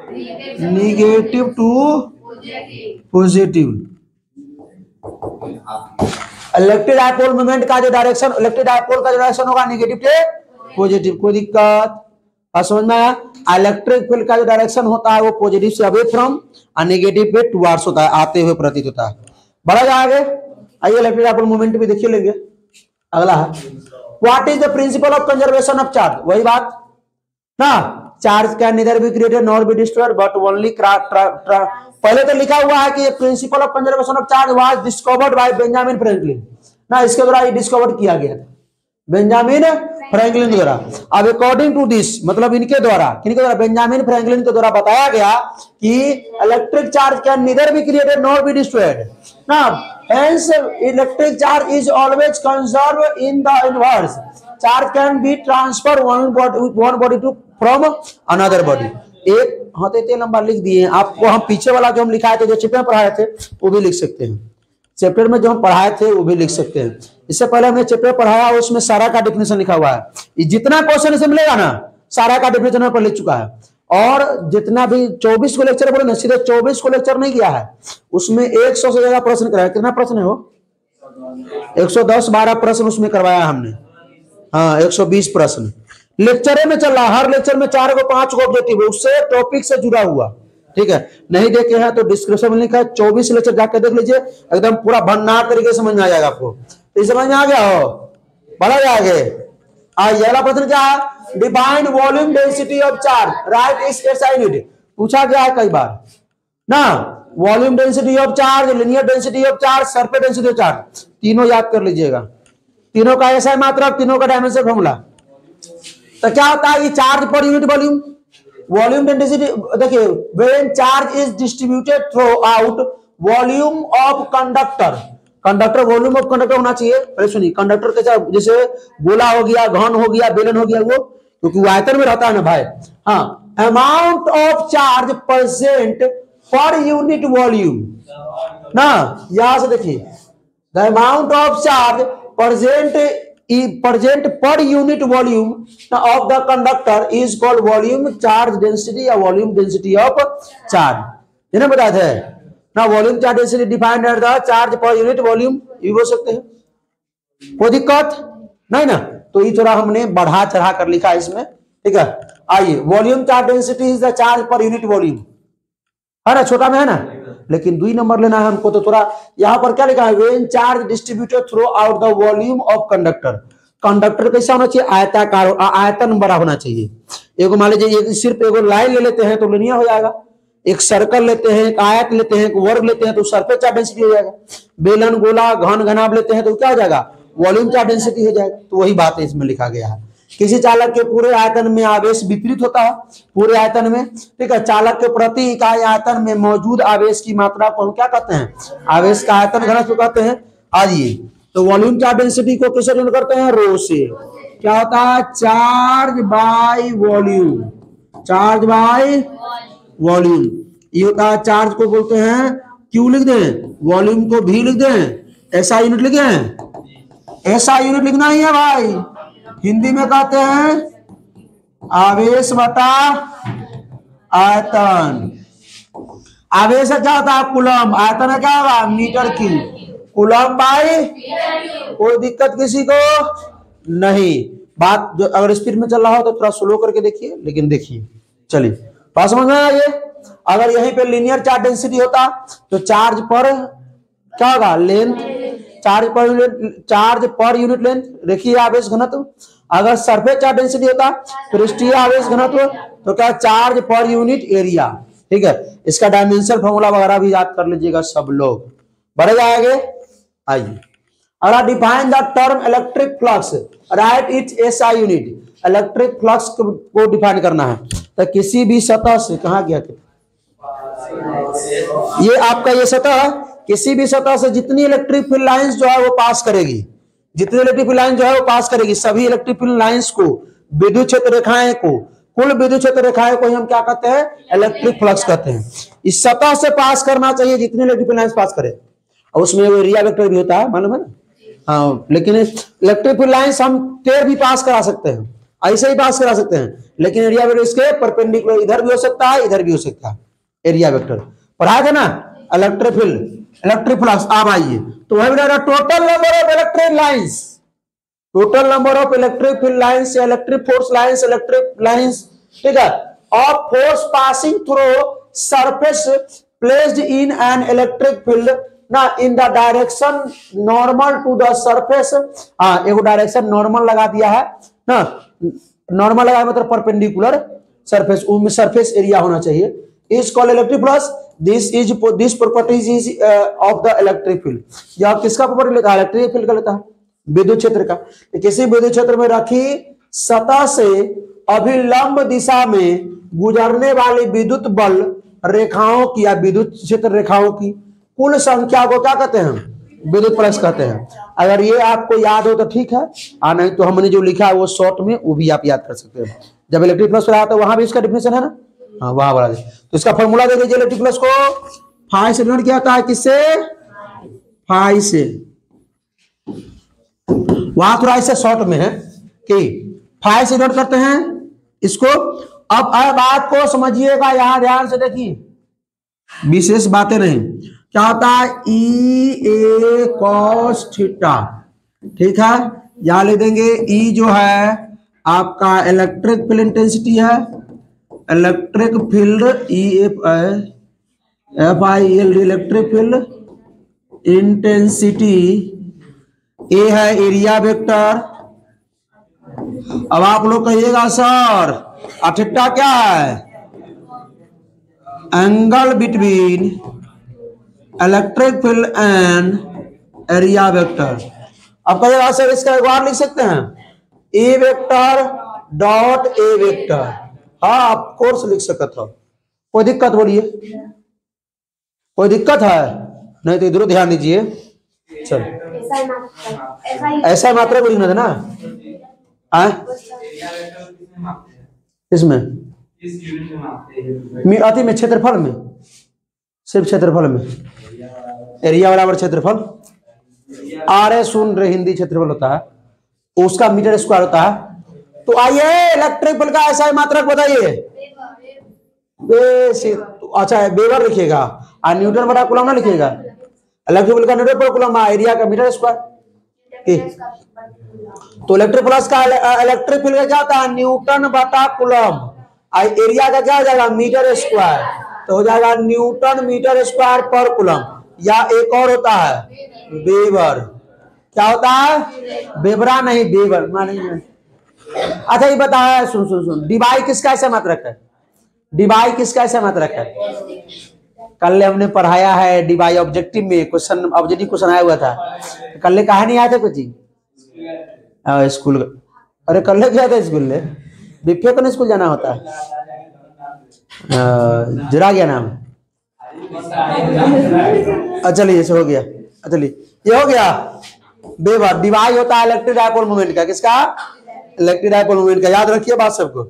negative to positive. Electric dipole moment का जो डायरेक्शन, इलेक्ट्रिक डाइपोल का जो डायरेक्शन होगा निगेटिव टू पॉजिटिव, कोई दिक्कत समझ में आया। इलेक्ट्रिक फील्ड का जो डायरेक्शन होता है वो पॉजिटिव से अवे फ्रॉम और नेगेटिव पे टुवार्ड्स होता है, आते हुए प्रतीत होता है। बढ़ा जाएगा, आइए इलेक्ट्रिक डाइपोल मोमेंट भी देखिए लेंगे। अगला है what is the principle of conservation of charge, वही बात ना, charge can neither be created nor be destroyed but only, पहले तो लिखा हुआ है कि principle of conservation of charge was discovered by Benjamin Franklin ना, इसके द्वारा ये डिस्कवर किया गया था बेंजामिन फ्रैंकलिन द्वारा। अब अकॉर्डिंग टू दिस मतलब इनके द्वारा, किनके द्वारा, बेंजामिन फ्रैंकलिन के द्वारा बताया गया कि electric charge can neither be created nor be destroyed ना, hence electric charge is always conserved in the inverse, charge can be transferred one body one body to from another body। एक हाँ तो इतने लंबा लिख दिए आपको, हम पीछे वाला जो हम लिखाए थे जो चैप्टर में पढ़ाए थे वो भी लिख सकते हैं, चैप्टर में जो हम पढ़ाए थे वो भी लिख सकते हैं। इससे पहले हमने चैप्टर पढ़ाया उसमें सारा का डेफिनेशन लिखा हुआ है, जितना क्वेश्चन इसमें मिलेगा ना सारा का डेफिनेशन पर लिख चुका है, और जितना भी चौबीस को लेक्चर बोले ना, सीधे चौबीस को लेक्चर नहीं किया है, उसमें एक सौ से ज्यादा प्रश्न कराया। कितना प्रश्न है वो, एक सौ दस बारह प्रश्न उसमें करवाया हमने, हाँ एक सौ बीस प्रश्न लेक्चर में चल रहा, हर लेक्चर में चार को पांच को ऑब्जेक्टिव है उससे टॉपिक से जुड़ा हुआ। ठीक है, नहीं देखे हैं तो डिस्क्रिप्शन में लिखा है, चौबीस लेक्चर जाकर देख लीजिए, एकदम पूरा भंडार तरीके समझ में आ जाएगा आपको। तो समझ में आ गया हो, बढ़ा जाएगा। आइए अगला प्रश्न क्या है, define volume density of charge, write is SI unit, पूछा गया है कई बार ना, volume density of charge, linear density of charge, surface density of charge, तीनों याद कर लीजिएगा, तीनों का एसआई मात्रा, तीनों का डायमेंशन फॉर्मूला। तो क्या होता है ये charge per unit volume, volume density देखिए, when charge is distributed throughout volume of conductor, conductor volume of conductor होना चाहिए। अरे सुनिए, कंडक्टर के जैसे गोला हो गया, घन हो गया, बेलन हो गया, वो क्योंकि वो आयतन में रहता है ना भाई। हाँ, amount of charge percent per unit volume ना, यहां से देखिए the amount of charge percent present per unit volume of the conductor is called volume charge density या volume density of charge, ये ना बताया था। ना volume charge density defined at the charge per unit volume, ये बोल सकते हैं, कोई दिक्कत नहीं ना। तो ये थोड़ा हमने बढ़ा चढ़ा कर लिखा इसमें, ठीक है। आइए, volume charge density is the charge per unit volume, है ना, छोटा में है ना, लेकिन दो नंबर लेना है हमको। तो थोड़ा यहाँ पर क्या लिखा है, when charge distributed throughout the volume of conductor, conductor कैसा होना चाहिए, आयताकार, आयतन बड़ा होना चाहिए। एगो मान लीजिए सिर्फ एगो लाइन ले लेते हैं तो लिनियर हो जाएगा, एक सर्कल लेते हैं, एक आयत लेते हैं, एक वर्ग लेते हैं तो सरफेस चार्ज डेंसिटी हो जाएगा, बेलन गोला घन घनाभ लेते हैं तो क्या हो जाएगा, वॉल्यूम चार्ज डेंसिटी हो जाएगा। तो वही बात है इसमें लिखा गया है। किसी चालक के पूरे आयतन में आवेश विपरीत होता है, पूरे आयतन में, ठीक है, चालक के प्रति इकाई आयतन में मौजूद आवेश की मात्रा को हम क्या कहते हैं, आवेश का आयतन घनत्व कहते हैं। आइए, तो वॉल्यूम चार्ज डेंसिटी को किससे डिनोट करते हैं, रो से। क्या होता है, charge by volume, charge by volume, ये होता है। चार्ज को बोलते हैं क्यू लिख दें, वॉल्यूम को भी लिख दें, ऐसा यूनिट लिख दें, ऐसा यूनिट लिखना ही है भाई। हिंदी में कहते हैं आवेश बटा आयतन। आवेश क्या होता है, कूलम, आयतन क्या होगा, मीटर की, कूलम बाय, कोई दिक्कत किसी को नहीं। बात जो अगर स्पीड में चल रहा हो तो थोड़ा स्लो करके देखिए, लेकिन देखिए, चलिए बात समझ में आइए। अगर यहीं पे लीनियर चार्ज डेंसिटी होता तो चार्ज पर क्या होगा, length, charge per unit, charge per unit length, रेखीय आवेश घनत्व। अगर सरफेस चार्ज डेंसिटी होता पृष्ठीय आवेश घनत्व तो क्या, चार्ज पर यूनिट एरिया, ठीक है। इसका डायमेंशन फॉर्मूला वगैरह भी याद कर लीजिएगा सब लोग, बढ़ेगा आगे। आइए, अगर define the term electric flux, write its SI unit. Electric flux को डिफाइन करना है तो किसी भी सतह से, कहाँ गया, ये आपका ये सतह, किसी भी सतह से जितनी इलेक्ट्रिक फील्ड लाइंस जो है वो पास करेगी, जितनी इलेक्ट्रिक फील्ड लाइन जो है वो पास करेगी, सभी इलेक्ट्रिक फील्ड लाइंस को, विद्युत क्षेत्र रेखाएं को, कुल विद्युत क्षेत्र रेखाएं को हम क्या कहते हैं, इलेक्ट्रिक फ्लक्स कहते हैं। इस सतह से पास करना चाहिए जितनी इलेक्ट्रिक फील्ड लाइंस पास करे, और उसमें वो एरिया वेक्टर भी होता है, मालूम है ना। हाँ, लेकिन इलेक्ट्रिक फील्ड लाइंस हम टेढ़ भी पास करा सकते हैं, ऐसे ही पास करा सकते हैं, लेकिन एरिया वेक्टर इसके परपेंडिकुलर इधर भी हो सकता है, इधर भी हो सकता है, एरिया वेक्टर पढ़ा था ना। Electric field, electric flux. अब आइए, तो वही बता रहा, total number of electric lines, total number of electric field lines, electric force lines, electric lines, ठीक है, of force passing through surface placed in an electric field ना in the direction normal to the surface. हाँ, एक direction normal लगा दिया है ना, normal लगा मतलब परपेंडिकुलर सरफेस, उसमें सरफेस एरिया होना चाहिए, is called electric flux. This is this properties is of the electric field. यह किसका प्रॉपर्टी लेता है, इलेक्ट्रिक फील्ड का लेता है, विद्युत क्षेत्र का। तो किसी विद्युत क्षेत्र में रखी सतह से अभिलंब दिशा में गुजरने वाली विद्युत बल रेखाओं की या विद्युत क्षेत्र रेखाओं की कुल संख्या को क्या कहते हैं, विद्युत फ्लक्स कहते हैं। अगर ये आपको याद हो तो ठीक है, आ नहीं तो हमने जो लिखा है वो शॉर्ट में वो भी आप याद कर सकते हैं। जब इलेक्ट्रिक फ्लक्स पर आता है वहां भी इसका डिफिनेशन है ना, हाँ वहां बना दे। तो इसका फॉर्मूला दे दीजिए, इलेक्ट्रिक फ्लक्स को फाई से डिनोट किया जाता है, किससे, फाई से। वहां थोड़ा इससे शॉर्ट में है कि फाई से डिनोट करते हैं इसको। अब बात को समझिएगा, यहां ध्यान से देखिए, विशेष बातें नहीं। क्या होता है, ई ए कॉस थीटा, ठीक है, यहां लिख देंगे। ई जो है आपका इलेक्ट्रिक फील्ड इंटेंसिटी है, electric field E F F I L electric field intensity. A है एरिया वेक्टर। अब आप लोग कहिएगा सर थीटा क्या है, angle between electric field and area vector. अब कहिएगा सर इसका एक बार लिख सकते हैं, A vector dot A vector. हाँ आप कोर्स लिख सकते हो, कोई दिक्कत बोलिए, कोई दिक्कत है नहीं तो इधर ध्यान दीजिए। चल ऐसा मात्रा को लिखना था ना, आ? इसमें अति में क्षेत्रफल में, सिर्फ क्षेत्रफल में, एरिया बराबर क्षेत्रफल, आर ए शून्य हिंदी क्षेत्रफल होता है, उसका मीटर स्क्वायर होता है। तो आइए इलेक्ट्रिक फील्ड का ऐसा ही मात्रक बताइए, बेसिक, अच्छा वेबर लिखिएगा और न्यूटन बटा कूलम ना लिखिएगा। इलेक्ट्रिक फील्ड का न्यूटन पर कूलम, एरिया का मीटर स्क्वायर। तो इलेक्ट्रिक प्लस का इलेक्ट्रिक फील्ड का क्या होता है, न्यूटन बटा कूलम, और एरिया का क्या हो जाएगा, मीटर स्क्वायर। तो हो जाएगा newton metre square per coulomb. या एक और होता है वेबर, क्या होता है, वेबरा नहीं वेबर मानेंगे। अच्छा ये बताया, सुन सुन सुन डिवाई किसका ऐसा मात्रक है, डिवाई किसका ऐसा मात्रक है। कल हमने पढ़ाया है डिवाई ऑब्जेक्टिव में, क्वेश्चन ऑब्जेक्टिव क्वेश्चन आया हुआ था। कल कहा नहीं आया था कुछ स्कूल, अरे कल गया था स्कूल में, बिफे को स्कूल जाना होता है, जुड़ा गया नाम। चलिए ये हो गया, चलिए ये हो गया वेबर। डिवाई होता है इलेक्ट्रिक डाइपोल मोमेंट का, किसका, इलेक्ट्रिक डाइपोल मोमेंट का। याद रखिए बात सबको।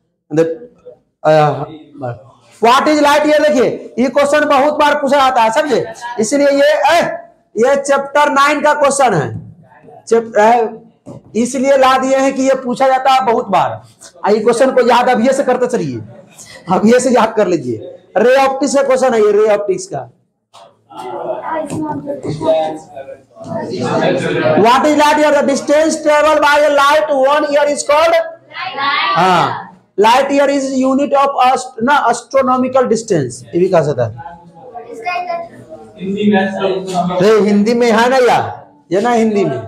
व्हाट इज लाइट ईयर, देखिए ये क्वेश्चन बहुत बार पूछा जाता है, समझे, इसलिए ये ए, ये चैप्टर नाइन का क्वेश्चन है, इसलिए ला दिए हैं कि ये पूछा जाता है बहुत बार। ये क्वेश्चन को याद अभी से करते चलिए, अभी से याद कर लीजिए। रे ऑप्टिक्स का क्वेश्चन है ये, रे ऑप्टिक्स का। What is light year, the distance travel by a light one year is called, हाँ light year is unit of ना एस्ट्रोनॉमिकल डिस्टेंस, ये भी कहा जाता है। रे हिंदी में है ना यार, ये ना हिंदी में,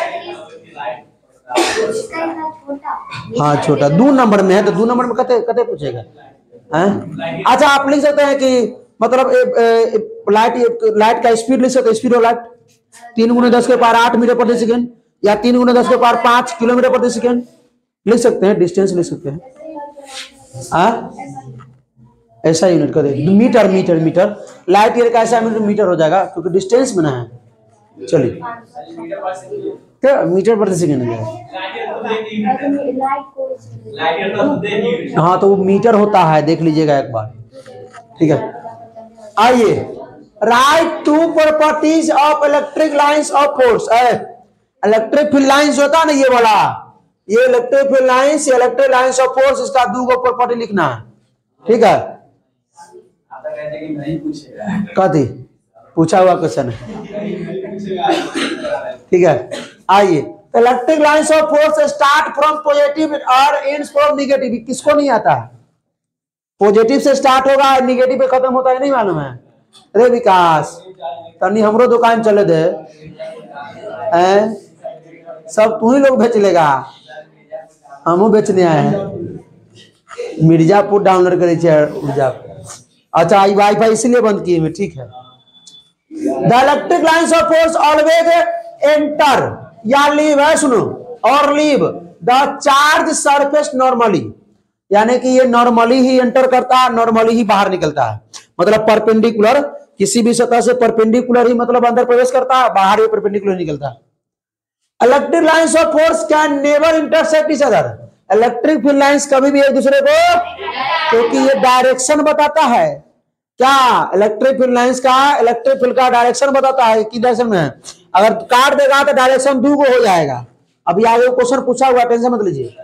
हाँ छोटा, दो नंबर में है, तो दो नंबर में कते कते पूछेगा। हैं? अच्छा आप लिख सकते हैं कि मतलब ए, ए, लाइट लाइट का स्पीड लिख सकते हैं, स्पीड ऑफ लाइट तीन गुने दस के पावर आठ मीटर प्रति सेकेंड, या तीन गुने दस के पावर पांच किलोमीटर प्रति सेकेंड लिख सकते हैं, डिस्टेंस लिख सकते हैं। आ? ऐसा यूनिट कर दे, metre metre metre light year का ऐसा मीटर हो जाएगा क्योंकि डिस्टेंस में ना है। चलिए क्या मीटर प्रति सेकेंड है, हाँ तो वो मीटर होता है, देख लीजिएगा एक बार, ठीक है। आइए, write two properties of electric lines of force. Electric field lines होता है ना ये वाला, ये electric field lines, electric lines of force, इसका दो गो प्रॉपर्टी लिखना है, ठीक है। कथी पूछा हुआ क्वेश्चन है, ठीक है। आइए, electric lines of force start from positive और एंड्स फ्रॉम नेगेटिव। किसको नहीं आता है, पॉजिटिव से स्टार्ट होगा नेगेटिव पे खत्म होता है, नहीं मालूम है। अरे विकास तनी हमरो दुकान चले दे, हैं सब तू ही लोग बेच लेगा, हमू बेचने आए हैं। मिर्जापुर डाउनलोड करे मिर्जापुर। अच्छा ये वाईफाई इसलिए बंद किए हैं, ठीक है। The electric lines of force always enter या लीव है, सुनो, और leave the charge surface normally, यानी कि ये नॉर्मली ही एंटर करता है, नॉर्मली ही बाहर निकलता है। मतलब परपेंडिकुलर, किसी भी सतह से परपेंडिकुलर ही मतलब अंदर प्रवेश करता है, बाहर ही परपेंडिकुलर निकलता है। Electric lines of force can never intersect each other. Electric field lines कभी भी एक दूसरे को, क्योंकि ये डायरेक्शन बताता है। क्या इलेक्ट्रिक फील्ड लाइंस का, इलेक्ट्रिक फील्ड का डायरेक्शन बताता है कि डायरेक्शन में है। अगर काट देगा तो डायरेक्शन दो को हो जाएगा। अभी आगे क्वेश्चन पूछा हुआ, टेंशन मत लीजिए।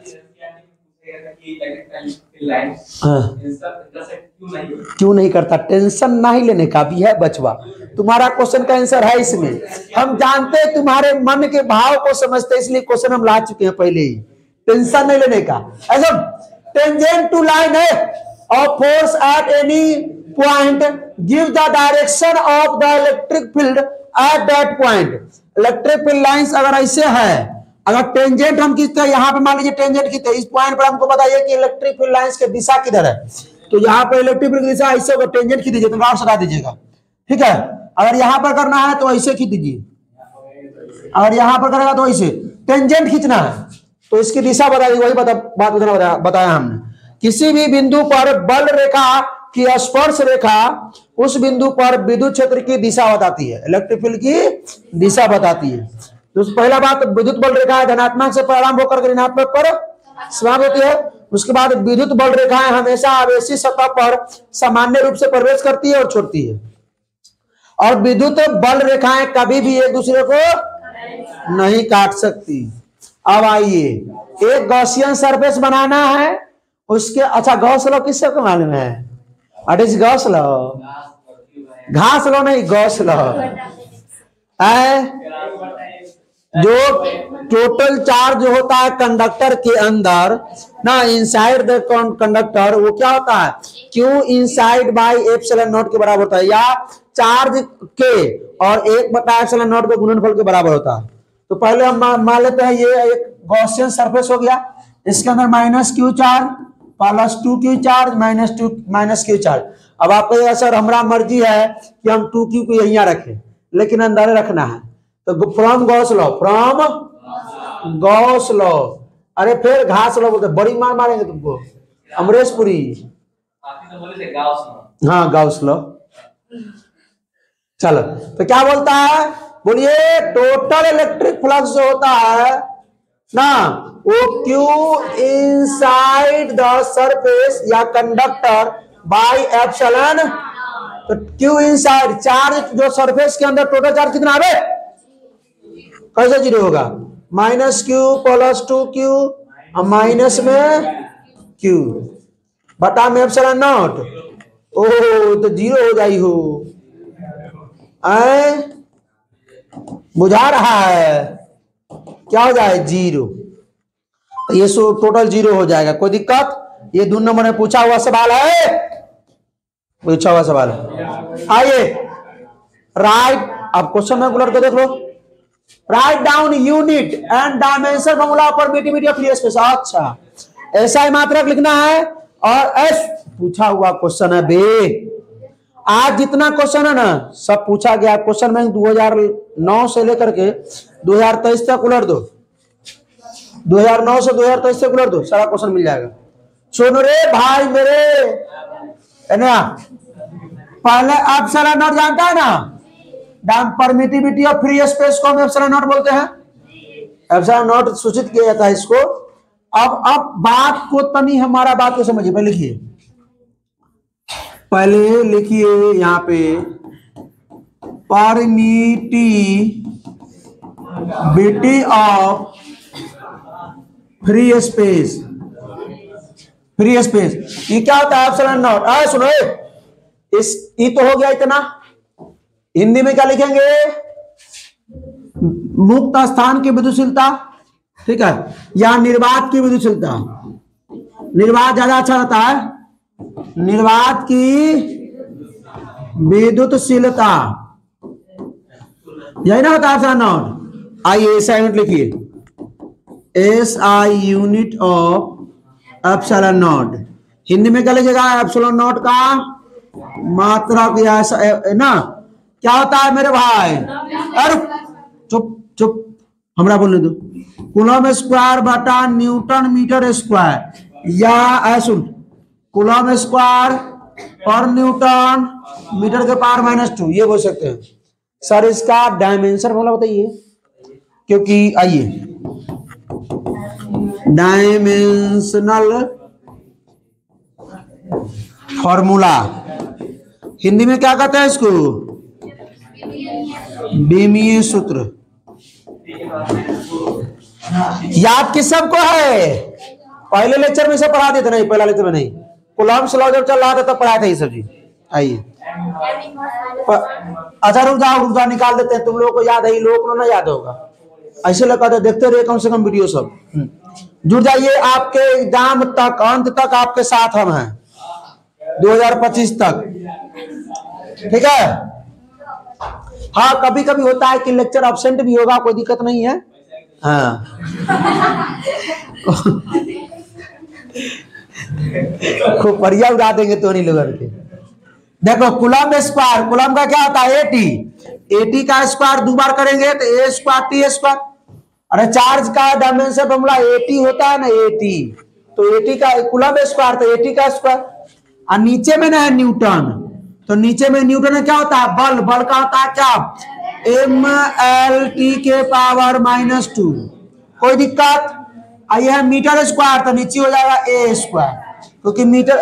क्यों नहीं करता, टेंशन नहीं लेने का भी है बचवा। तुम्हारा क्वेश्चन का आंसर है इसमें, हम जानते हैं तुम्हारे मन के भाव को समझते, इसलिए क्वेश्चन हम ला चुके हैं पहले ही, टेंशन नहीं लेने का। ऐसा tangent to line is of force at any point give the direction of the electric field at that point. Electric field lines अगर ऐसे है, अगर टेंजेंट हम खींचते हैं, यहाँ पे मान लीजिए टेंजेंट खींचते हैं, इस पॉइंट पर हमको बताइए कि इलेक्ट्रिक फील्ड लाइंस की दिशा किधर है। तो यहाँ पे इलेक्ट्रिक फील्ड की दिशा ऐसे होगा, टेंजेंट खींच दीजिए तो राउंड सटा दीजिएगा, ठीक है। अगर यहाँ पर करना है तो ऐसे खींच दीजिए, अगर यहाँ पर करेगा तो ऐसे टेंजेंट खींचना है तो इसकी दिशा बता दी, वही बता, बात बताया, बताया हमने। किसी भी बिंदु पर बल रेखा की स्पर्श रेखा उस बिंदु पर विद्युत क्षेत्र की दिशा बताती है, इलेक्ट्रिक फील्ड की दिशा बताती है। तो पहला बात, विद्युत बल रेखा धनात्मक से प्रारंभ होकर ऋणात्मक पर समाप्त होती है। उसके बाद विद्युत बल रेखाएं हमेशा आवेशी सतह पर सामान्य रूप से प्रवेश करती है और छोड़ती है, और विद्युत बल रेखाएं कभी भी एक दूसरे को नहीं काट सकती। अब आइए, एक गॉसियन सरफेस बनाना है उसके, अच्छा गॉस लॉ किससे को मालूम है, व्हाट इज गॉस लॉ? घास लॉ नहीं, गॉस लॉ। जो टोटल चार्ज होता है कंडक्टर के अंदर ना, इनसाइड द कंडक्टर, वो क्या होता है? Q inside by epsilon not के बराबर होता है, या चार्ज के और एक बटा एप्सिलॉन नॉट के गुणनफल के बराबर होता है। तो पहले हम मान लेते हैं ये एक गॉसियन सरफेस हो गया, इसके अंदर minus Q charge plus two Q charge minus two minus Q charge. अब आप कहिए सर हमारा मर्जी है कि हम टू क्यू को यहीं रखें, लेकिन अंदर रखना है, तो from Gauss law, from Gauss law. अरे फिर घास लॉ बोलते, बड़ी मार मारेंगे तुमको अमरेशपुरी। हाँ गॉस लॉ। चलो तो क्या बोलता है, बोलिए टोटल इलेक्ट्रिक फ्लक्स जो होता है ना, वो क्यू इनसाइड द सरफेस या कंडक्टर बाय एप्सिलॉन। तो क्यू इनसाइड चार्ज जो सरफेस के अंदर, टोटल चार्ज कितना है? कैसे जीरो होगा? Minus Q plus two Q minus में क्यू बटा में एप्सिलॉन नॉट। ओह तो जीरो हो जाई हो, आए बुझा रहा है? क्या हो जाए? जीरो। तो ये सो टोटल जीरो हो जाएगा, कोई दिक्कत? ये दो नंबर में पूछा हुआ सवाल है, पूछा हुआ सवाल है। आइए राइट, अब क्वेश्चन में उलट के देख लो। Write down unit and dimension formula for मीटी ऑफ फ्री स्पेस। अच्छा ऐसा ही मात्रक लिखना है, और एस पूछा हुआ क्वेश्चन है बे। आज जितना क्वेश्चन है ना सब पूछा गया क्वेश्चन में, दो हज़ार नौ से लेकर के दो हज़ार तेईस तक उलट दो, दो हज़ार नौ से दो हज़ार तेईस तक उलट दो, सारा क्वेश्चन मिल जाएगा। सुनो रे भाई मेरे, है ना, पहले एप्सिलॉन नॉट जानता है ना, down permittivity of free space को हम एप्सिलॉन नॉट बोलते हैं, एप्सिलॉन नॉट सूचित किया जाता है इसको। अब अब बात को तनी हमारा बात को समझिए, पहले लिखिए, पहले लिखिए यहां पे permittivity of free space. Free space ये क्या होता है? Epsilon not. आ सुनो, इस ई तो हो गया इतना, हिंदी में क्या लिखेंगे? मुक्त स्थान की विद्युतशीलता, ठीक है, या निर्वात की विद्युतशीलता। निर्वात ज्यादा अच्छा रहता है, निर्वात की विद्युतशीलता, यही ना होता है एप्सिलॉन नॉट। आइए एस आई यूनिट लिखिए, S I unit of epsilon not. Hindi में क्या लिखेगा? एप्सिलॉन नॉट का मात्रक या ना क्या होता है मेरे भाई? अरे चुप चुप, हमरा बोलने दो। कूलम स्क्वायर बटा न्यूटन मीटर स्क्वायर, या ऐसा coulomb square per newton metre के पावर माइनस टू, ये बोल सकते हैं। सर इसका डायमेंशन फॉर्मूला बताइए, क्योंकि आइए डायमेंशनल फॉर्मूला हिंदी में क्या कहते हैं इसको? बीमीय सूत्र। याद किस सबको है? पहले लेक्चर में से पढ़ा देते, नहीं पहला लेक्चर में नहीं, कूलम्ब लॉ जब चल रहा था तब पढ़ाया था ये सब जी। आइए अच्छा रुक जाओ रुक जाओ, निकाल देते हैं, तुम लोगों को याद है, ये लोगों को ना याद होगा, ऐसे लगा था, देखते रहे कम से कम वीडियो सब। जुड़ जाइए, आपके एग्जाम तक अंत तक आपके साथ हम हैं, दो हज़ार पच्चीस तक, ठीक है। हाँ कभी कभी होता है कि लेक्चर अब्सेंट भी होगा, कोई दिक्कत नहीं है। हाँ खूब बढ़िया उड़ा देंगे तो नहीं लोगों के। देखो कूलम्ब स्क्वायर, कूलम्ब का क्या होता है? एटी, एटी का स्क्वायर दो बार करेंगे तो ए स्क्वायर टी स्क्वायर। अरे चार्ज का डायमेंशन फॉर्मूला एटी होता है ना, एटी, तो एटी का कूलम्ब स्क्वायर तो एटी का स्क्वायर, और नीचे में ना है न्यूटन, तो नीचे में न्यूटन में क्या होता है? बल, बल का होता है क्या? एम एल टी के पावर माइनस टू। कोई दिक्कत? आइए है मीटर स्क्वायर, तो नीचे हो जाएगा ए स्क्वायर, क्योंकि मीटर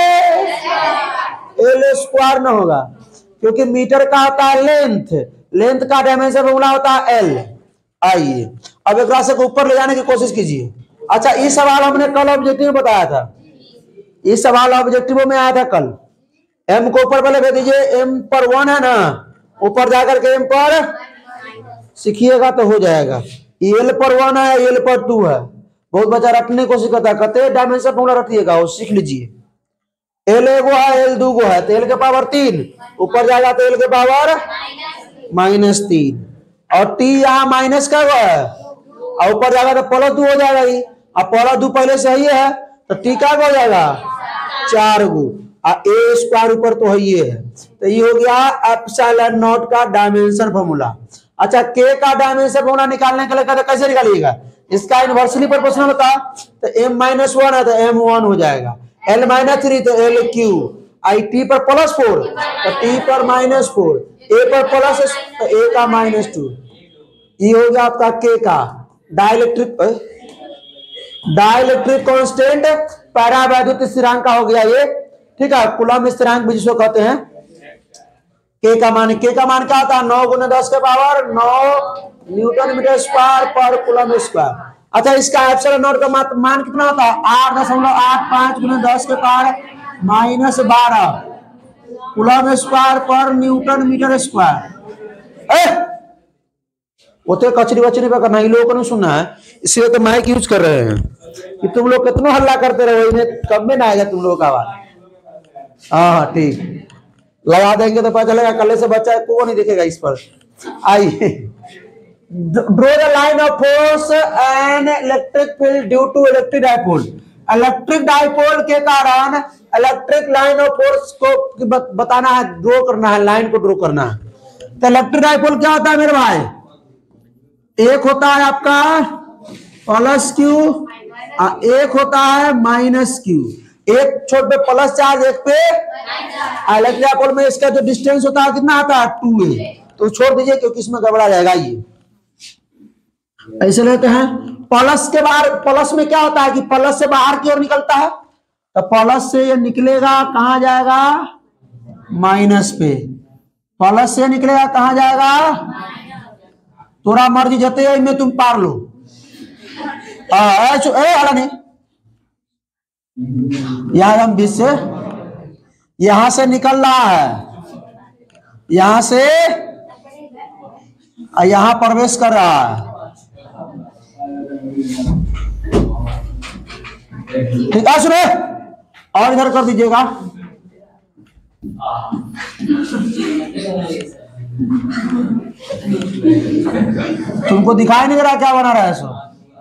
एल स्क्वायर ना होगा, क्योंकि मीटर का होता है लेंथ, लेंथ का डायमेंशन फॉर्मूला होता है एल। आइए अब एक राशि को ऊपर ले जाने की कोशिश कीजिए। अच्छा ये सवाल हमने कल ऑब्जेक्टिव बताया था, ये सवाल ऑब्जेक्टिव में आया था कल, एम को ऊपर पहले कह दीजिए, एम पर वन है ना, ऊपर जाकर के एम पर सीखिएगा तो हो जाएगा। एल पर वन है, एल पर टू है। बहुत बच्चा रटने को कोशिश करता है, कहते डायमेंशन फॉर्मूला रटिएगा, वो सीख लीजिए। एल एगो है, एल दो गो है, तो एल के पावर तीन, ऊपर जाएगा तो एल के पावर माइनस तीन, और टी यहाँ माइनस का है, और ऊपर जाएगा तो प्लस दो हो जाएगा ही, और प्लस दो पहले से ही है तो टी का हो जाएगा चार गो, और ए स्क्वायर ऊपर तो है ये है। तो ये हो गया एप्सिलॉन नॉट का डायमेंशन फॉर्मूला। अच्छा, के का डायमेंशन फॉर्मूला निकालने के लिए कहते कैसे निकालिएगा, इसका इनवर्सली प्रोपोर्शनल होता तो एम माइनस वन है तो एम वन हो जाएगा, एल माइनस थ्री तो एल क्यू, आई टी पर प्लस फोर तो टी पर माइनस फोर, ए पर प्लस तो ए का माइनस टू। ये हो गया आपका के का डाइलेक्ट्रिक डाइलेक्ट्रिक कांस्टेंट पैरावैद्युत स्थिरांक का हो गया ये, ठीक है। कूलम्ब स्थिरांक भी जिसको कहते हैं। के का मान, के का मान क्या होता है, नौ गुने दस के पावर नौ newton metre square per coulomb square. अच्छा, इसका एप्सिलॉन नॉट का मान कितना होता है, आठ दशमलव आठ पांच गुने दस के पावर माइनस बारह coulomb square per newton metre square. उते कचरी वचरी पे करना, लोगों को नहीं सुनना है, इसलिए तो माइक यूज कर रहे हैं कि तुम लोग कितना हल्ला करते रहो, इन्हें कब में ना आएगा तुम लोगों का आवाज। हाँ ठीक, लगा देंगे तो पता चलेगा, कल से बच्चा को नहीं देखेगा इस पर। आइए, draw the line of force and electric field due to electric dipole. Electric dipole के कारण इलेक्ट्रिक लाइन ऑफ फोर्स को बताना है, ड्रॉ करना है, लाइन को ड्रॉ करना है। तो इलेक्ट्रिक डाइपोल क्या होता है मेरे भाई, एक होता है आपका प्लस क्यू, एक होता है माइनस क्यू। एक छोट पे प्लस चार्ज, एक पे इलेक्ट्रिक डाइपोल में इसका जो डिस्टेंस होता है कितना आता है, टू ए। तो छोड़ दीजिए क्योंकि इसमें गड़बड़ा जाएगा। ये ऐसे लेते हैं, प्लस के बाहर, प्लस में क्या होता है कि प्लस से बाहर की ओर निकलता है, तो प्लस से ये निकलेगा कहां जाएगा, माइनस पे। प्लस से निकलेगा कहां जाएगा, थोड़ा मर्जी जते में तुम पार लो। आ, नहीं यहां हम बीच से यहां से निकल रहा है, यहां से यहां प्रवेश कर रहा है, ठीक है। सुने और इधर कर दीजिएगा। तुमको दिखाई नहीं दे रहा क्या बना रहा है सो?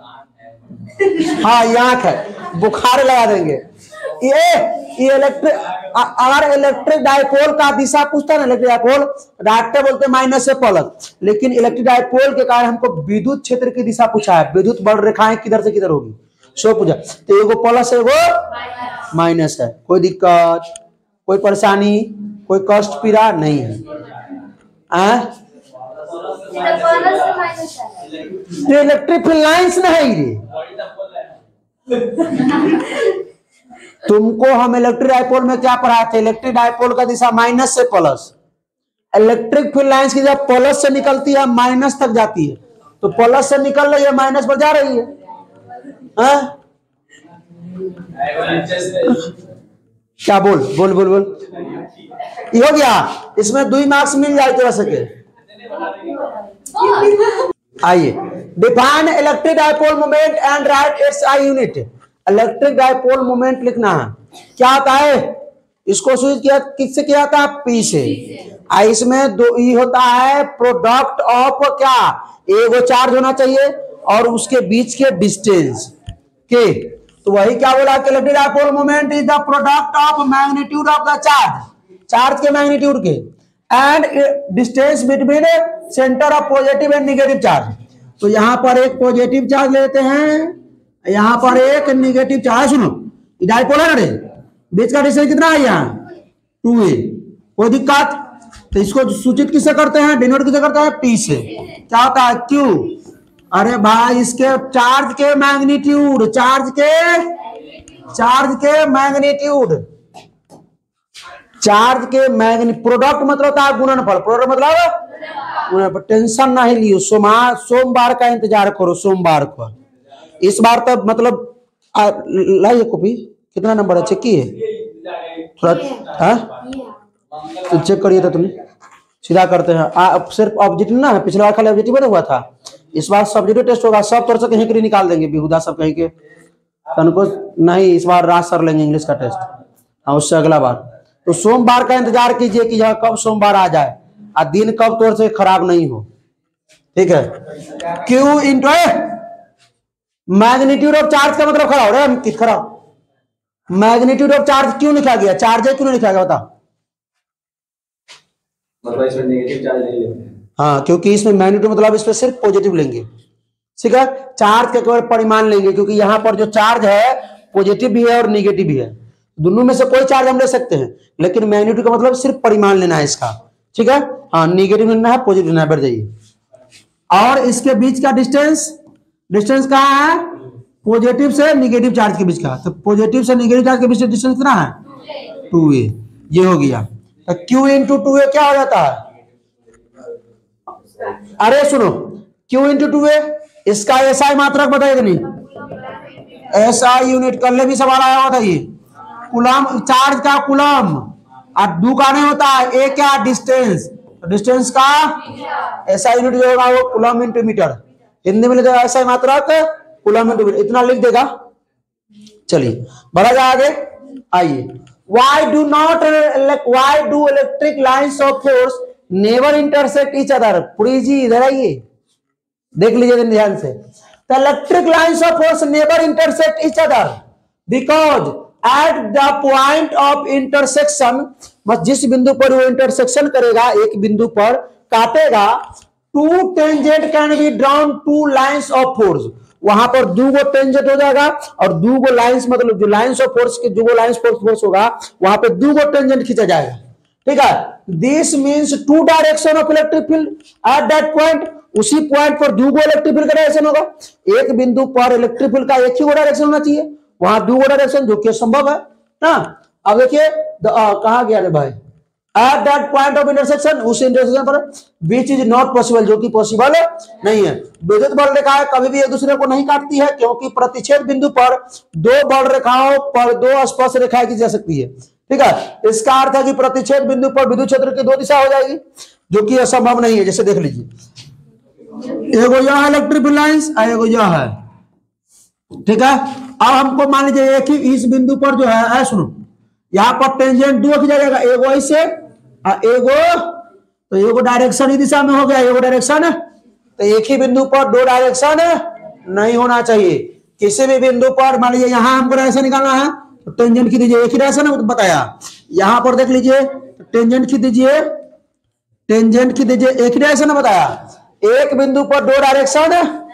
हाँ, ये आंख है, बुखार लगा देंगे। ये ये इलेक्ट्रिक, अगर इलेक्ट्रिक डाइपोल का दिशा पूछता है ना, इलेक्ट्रिक डाइपोल डायरेक्ट बोलते माइनस से प्लस, लेकिन इलेक्ट्रिक डाइपोल के कारण हमको विद्युत क्षेत्र की दिशा पूछा है, विद्युत बल रेखाएं किधर से किधर होगी, सो पूछा। तो एगो प्लस है, एगो माइनस है। कोई दिक्कत, कोई परेशानी, कोई कष्ट पीड़ा नहीं है। आ? तो इलेक्ट्रिक फील्ड लाइंस नहीं रे, तुमको हम इलेक्ट्रिक डाइपोल में क्या पढ़ाए थे, इलेक्ट्रिक डाइपोल का दिशा माइनस से प्लस, इलेक्ट्रिक फील्ड लाइंस की जब प्लस से निकलती है माइनस तक जाती है, तो प्लस से निकल रही है माइनस पर जा रही है। आ? क्या बोल बोल बोल बोल ये हो गया, इसमें दो मार्क्स मिल जाए तो सके। आइए, define electric dipole moment and write its I unit. Electric dipole moment लिखना है, क्या होता है, इसको सूचित किया किससे किया था, पी से। इसमें दो ई होता है प्रोडक्ट ऑफ क्या, एगो चार्ज होना चाहिए और उसके बीच के डिस्टेंस के। तो वही क्या बोला कि electric dipole moment is the product of magnitude of the charge, charge के मैग्नीट्यूड के, and distance between centre of positive and negative charge. तो यहां पर एक पॉजिटिव चार्ज लेते हैं, यहां पर एक नेगेटिव चार्ज। सुनो, डाइपोल है ना रे, बीच का डिस्टेंस कितना है यहाँ, टू ए। कोई दिक्कत, तो इसको सूचित किससे करते हैं, डिनोट किससे करते हैं, पी से। क्या होता है, क्यू। अरे भाई, इसके चार्ज के मैग्नीट्यूड, चार्ज के चार्ज के मैग्नीट्यूड, चार्ज के मैग्नी प्रोडक्ट मतलब होता है गुणनफल, प्रोडक्ट मतलब गुणनफल। टेंशन नहीं लियो, सोमवार सोमवार का इंतजार करो, सोमवार को। इस बार तो मतलब लाइए कॉपी, कितना नंबर है चेक किए थोड़ा, हाँ तो चेक करिए तो तुमने सीधा करते हैं। आ, सिर्फ ऑब्जेक्टिव ना है, पिछले बार खाली ऑब्जेक्टिव हुआ था, इस बार सब्जेक्टिव टेस्ट होगा। सब तरह से कहीं के निकाल देंगे बेहुदा सब कहीं के, तनको नहीं। इस बार राज सर लेंगे इंग्लिश का टेस्ट, हाँ उससे अगला बार। तो सोमवार का इंतजार कीजिए कि यह कब सोमवार आ जाए और दिन कब तौर से खराब नहीं हो, ठीक है। Q into magnitude of charge का मतलब खराब हो रहा है, खराब। मैग्नीट्यूड ऑफ चार्ज क्यों लिखा गया, चार्ज क्यों नहीं लिखा गया बता। मतलब इसमें नेगेटिव चार्ज नहीं लेते हैं, हाँ क्योंकि इसमें मैग्नीट्यूड मतलब इस पे सिर्फ पॉजिटिव लेंगे, ठीक है। चार्ज का केवल परिमाण लेंगे क्योंकि यहाँ पर जो चार्ज है पॉजिटिव भी है और निगेटिव भी है, दोनों में से कोई चार्ज हम ले सकते हैं, लेकिन मैग्नीट्यूड का मतलब सिर्फ परिमाण लेना है इसका, ठीक है। हाँ निगेटिव लेना है, पॉजिटिव लेना है, बढ़ जाइए। और इसके बीच का डिस्टेंस, डिस्टेंस कहाँ है, पॉजिटिव से निगेटिव चार्ज के बीच का, तो पॉजिटिव से निगेटिव चार्ज के बीच का डिस्टेंस कितना है, टू ए, ये हो गया। तो क्यू इंटू टू ए क्या हो जाता है, अरे सुनो, क्यू इंटू टू ए इसका एसआई मात्रक बताइए नहीं, एसआई यूनिट, कल भी सवाल आया हुआ था ये, कूलम चार्ज का कूलम, और दू का नहीं होता है, ए क्या डिस्टेंस, डिस्टेंस का एसआई यूनिट जो होगा वो कूलम इंटू मीटर, हिंदी में लिखेगा एसआई मात्रक कूलम इंटू मीटर, इतना लिख देगा। चलिए बढ़ा जाए आगे, आइए। Why do not why do electric lines of force never intersect each other? Puri जी इधर आइए, देख लीजिए ध्यान से। The electric lines of force never intersect each other because at the point of intersection, बस जिस बिंदु पर वो इंटरसेक्शन करेगा, एक बिंदु पर काटेगा, two tangent can be drawn two lines of force, वहां पर दो गो टेंजेंट हो जाएगा और दो गो लाइंस, मतलब जो लाइंस ऑफ फोर्स के जो गो लाइंस फोर्स फोर्स होगा वहां पे दो गो टेंजेंट खींचा जाएगा, ठीक है। This means two direction of electric field at that point, उसी पॉइंट पर दो गो इलेक्ट्रिक फील्ड का डायरेक्शन होगा। एक बिंदु पर इलेक्ट्रिक फील्ड का एक ही गो डायरेक्शन होना चाहिए, वहां दो गो डायरेक्शन, जो कि संभव है ना। अब देखिए कहा गया रे भाई, at that point of intersection, उस इंटरसेक्शन पर, विच इज नॉट पॉसिबल, जो कि पॉसिबल नहीं है। विद्युत बल रेखाएं कभी भी एक दूसरे को नहीं काटती है, क्योंकि प्रतिच्छेद बिंदु पर दो बल रेखाओं पर दो स्पर्श रेखाएं की जा सकती है, ठीक है। इसका अर्थ है कि प्रतिच्छेद बिंदु पर विद्युत क्षेत्र की दो दिशा हो जाएगी, जो कि असंभव नहीं है। जैसे देख लीजिए, एगो यह है इलेक्ट्रिक फील्ड लाइंस, एगो यह है, ठीक है। अब हमको मान लीजिए एक ही इस बिंदु पर जो है, सुनो, यहाँ पर टेंजेंट दो खींचा जाएगा, एगो ऐसे एगो, तो एगो डायरेक्शन ही दिशा में हो गया, एगो डायरेक्शन, तो एक ही बिंदु पर दो डायरेक्शन नहीं होना चाहिए। किसी भी बिंदु पर मान लीजिए यहाँ हमको डायरेक्शन निकालना है, तो टेंजेंट खींच दीजिए, एक ही डायरेक्शन है बताया। यहाँ पर देख लीजिए, टेंजेंट खींच दीजिए, टेंजेंट खींच दीजिए, एक ही डायरेक्शन है बताया। एक बिंदु पर दो डायरेक्शन,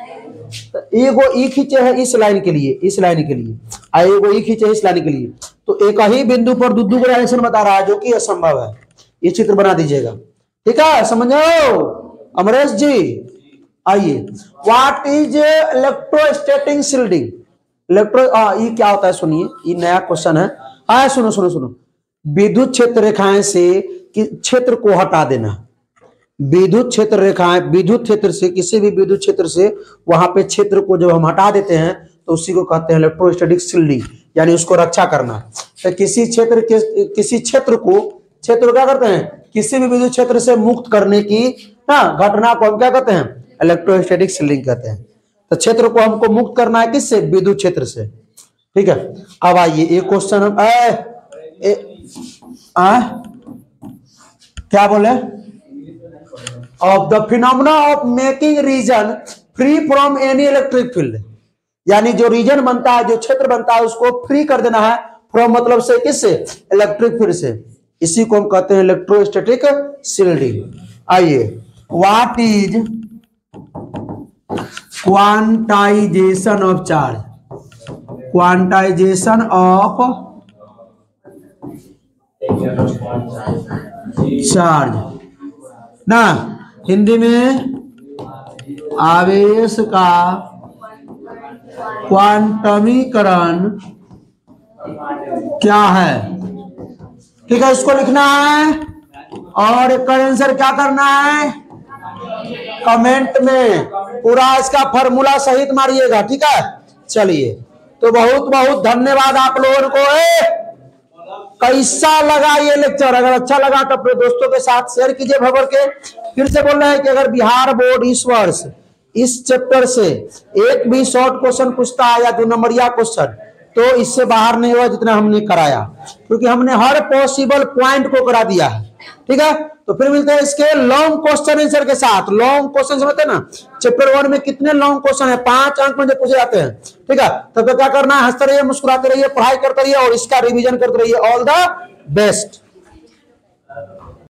एगो ई खींचे है इस लाइन के लिए, इस लाइन के लिए, और एगो ई खींचे इस लाइन के लिए, तो एक ही बिंदु पर दो दो डायरेक्शन बता रहा है, जो कि असंभव है। ये चित्र बना दीजिएगा, ठीक है, समझो अमरेश जी। आइए, what is electrostatic shielding, electro ये क्या होता है सुनिए, ये नया क्वेश्चन है। हाँ सुनो सुनो सुनो, विद्युत क्षेत्र रेखाएं से क्षेत्र को हटा देना, विद्युत क्षेत्र रेखाएं, विद्युत क्षेत्र से, किसी भी विद्युत क्षेत्र से वहां पे क्षेत्र को जब हम हटा देते हैं तो उसी को कहते हैं इलेक्ट्रोस्टैटिक शील्डिंग, यानी उसको रक्षा करना। तो किसी क्षेत्र के किसी क्षेत्र को, क्षेत्र क्या करते हैं, किसी भी विद्युत क्षेत्र से मुक्त करने की ना घटना को हम क्या कहते हैं, इलेक्ट्रोस्टैटिक शील्डिंग कहते हैं। तो क्षेत्र को हमको मुक्त करना है किससे, विद्युत क्षेत्र से, ठीक है। अब आइए एक क्वेश्चन हम ए, ए, आ, क्या बोले, of the phenomena of making region free from any electric field, यानी जो रीजन बनता है, जो क्षेत्र बनता है, उसको फ्री कर देना है, फ्रॉम मतलब से, किससे, इलेक्ट्रिक फील्ड से। इसी को हम कहते हैं इलेक्ट्रोस्टैटिक शील्डिंग। आइए, what is quantization of charge, quantization of charge ना, हिंदी में आवेश का क्वांटमीकरण क्या है, ठीक है, इसको लिखना है और इसका आंसर क्या करना है, कमेंट में पूरा इसका फॉर्मूला सहित मारिएगा, ठीक है। चलिए, तो बहुत बहुत धन्यवाद आप लोगों को। कैसा लगा ये लेक्चर? अगर अच्छा लगा तो अपने दोस्तों के साथ शेयर कीजिए भर के। फिर से बोल रहे हैं कि अगर बिहार बोर्ड इस वर्ष इस चैप्टर से एक भी शॉर्ट क्वेश्चन पूछता है या दो नंबरिया क्वेश्चन, तो इससे बाहर नहीं हुआ जितना हमने कराया, क्योंकि हमने हर पॉसिबल पॉइंट को करा दिया है। ठीक है, तो फिर मिलते हैं इसके लॉन्ग क्वेश्चन आंसर के साथ। लॉन्ग क्वेश्चन समझते हैं ना, चैप्टर वन में कितने लॉन्ग क्वेश्चन है, पांच अंक में जो पूछे जाते हैं। ठीक है, तब तो क्या करना है, हंसते रहिए, मुस्कुराते रहिए, पढ़ाई करते रहिए और इसका रिवीजन करते रहिए। All the best.